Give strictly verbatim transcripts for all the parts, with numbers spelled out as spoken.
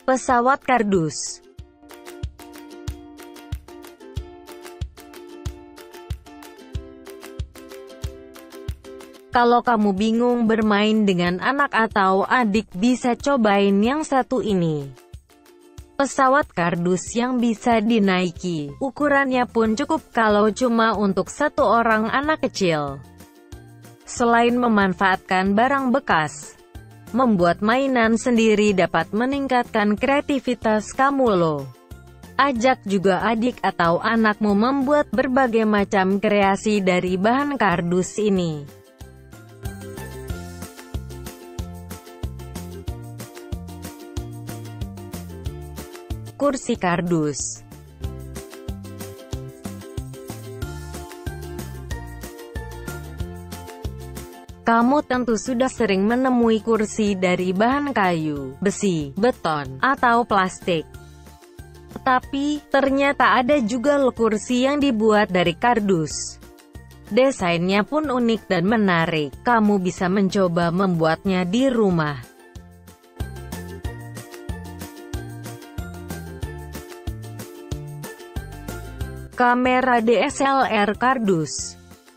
Pesawat kardus. Kalau kamu bingung bermain dengan anak atau adik, bisa cobain yang satu ini. Pesawat kardus yang bisa dinaiki. Ukurannya pun cukup kalau cuma untuk satu orang anak kecil. Selain memanfaatkan barang bekas, membuat mainan sendiri dapat meningkatkan kreativitas kamu loh. Ajak juga adik atau anakmu membuat berbagai macam kreasi dari bahan kardus ini. Kursi kardus. Kamu tentu sudah sering menemui kursi dari bahan kayu, besi, beton, atau plastik. Tapi, ternyata ada juga loh kursi yang dibuat dari kardus. Desainnya pun unik dan menarik. Kamu bisa mencoba membuatnya di rumah. Kamera D S L R kardus.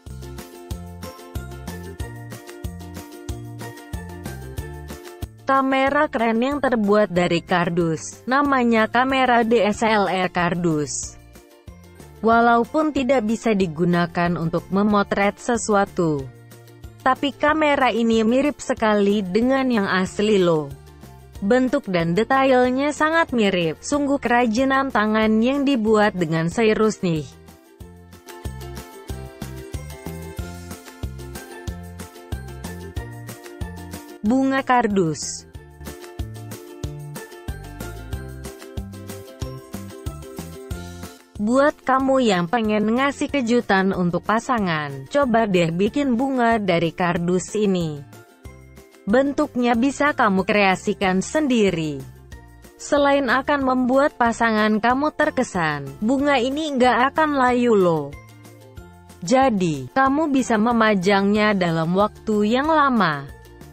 Kamera keren yang terbuat dari kardus, namanya kamera D S L R kardus. Walaupun tidak bisa digunakan untuk memotret sesuatu, tapi kamera ini mirip sekali dengan yang asli loh. Bentuk dan detailnya sangat mirip, sungguh kerajinan tangan yang dibuat dengan serius nih. Bunga kardus. Buat kamu yang pengen ngasih kejutan untuk pasangan, coba deh bikin bunga dari kardus ini. Bentuknya bisa kamu kreasikan sendiri. Selain akan membuat pasangan kamu terkesan, bunga ini nggak akan layu loh. Jadi, kamu bisa memajangnya dalam waktu yang lama.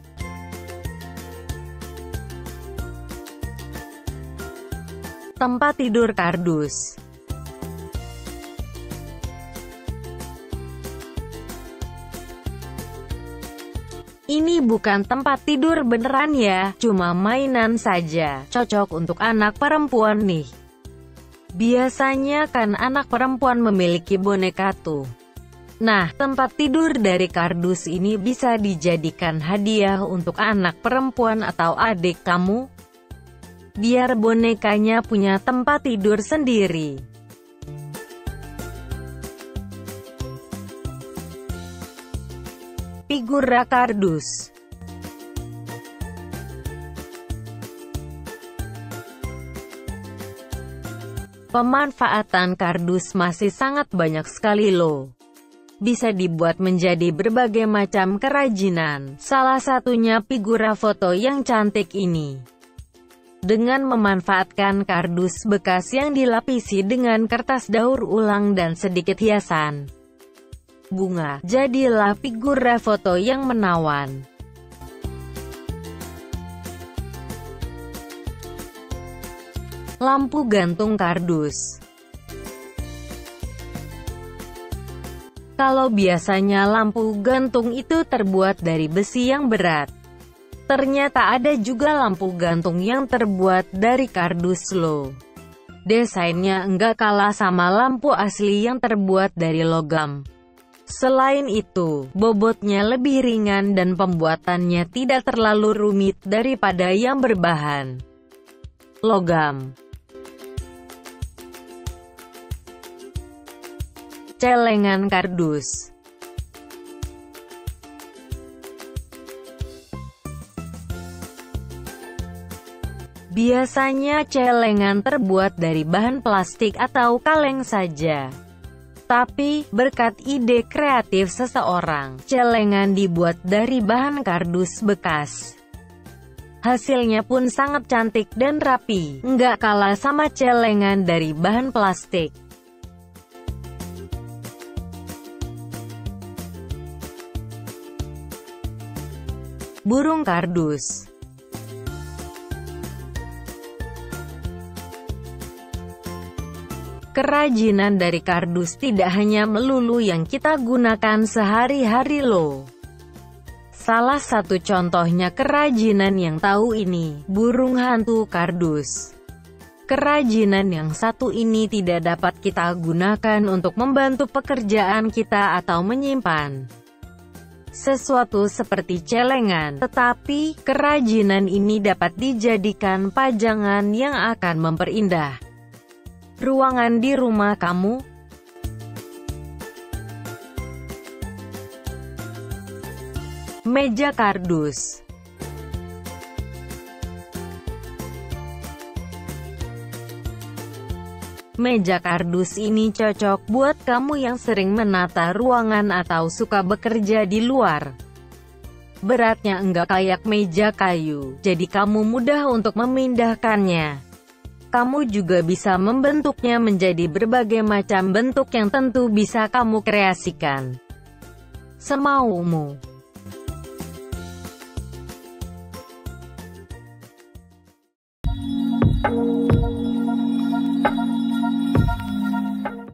Tempat tidur kardus. Ini bukan tempat tidur beneran ya, cuma mainan saja, cocok untuk anak perempuan nih. Biasanya kan anak perempuan memiliki boneka tuh. Nah, tempat tidur dari kardus ini bisa dijadikan hadiah untuk anak perempuan atau adik kamu, biar bonekanya punya tempat tidur sendiri. Figura kardus. Pemanfaatan kardus masih sangat banyak sekali loh. Bisa dibuat menjadi berbagai macam kerajinan, salah satunya figura foto yang cantik ini. Dengan memanfaatkan kardus bekas yang dilapisi dengan kertas daur ulang dan sedikit hiasan bunga, jadilah figura foto yang menawan. Lampu gantung kardus. Kalau biasanya lampu gantung itu terbuat dari besi yang berat, ternyata ada juga lampu gantung yang terbuat dari kardus loh. Desainnya enggak kalah sama lampu asli yang terbuat dari logam. Selain itu, bobotnya lebih ringan dan pembuatannya tidak terlalu rumit daripada yang berbahan logam. Celengan kardus. Biasanya celengan terbuat dari bahan plastik atau kaleng saja. Tapi, berkat ide kreatif seseorang, celengan dibuat dari bahan kardus bekas. Hasilnya pun sangat cantik dan rapi, nggak kalah sama celengan dari bahan plastik. Burung kardus. Kerajinan dari kardus tidak hanya melulu yang kita gunakan sehari-hari loh. Salah satu contohnya kerajinan yang tahu ini, burung hantu kardus. Kerajinan yang satu ini tidak dapat kita gunakan untuk membantu pekerjaan kita atau menyimpan sesuatu seperti celengan, tetapi kerajinan ini dapat dijadikan pajangan yang akan memperindah ruangan di rumah kamu. Meja kardus. Meja kardus ini cocok buat kamu yang sering menata ruangan atau suka bekerja di luar. Beratnya enggak kayak meja kayu, jadi kamu mudah untuk memindahkannya. Kamu juga bisa membentuknya menjadi berbagai macam bentuk yang tentu bisa kamu kreasikan semaumu.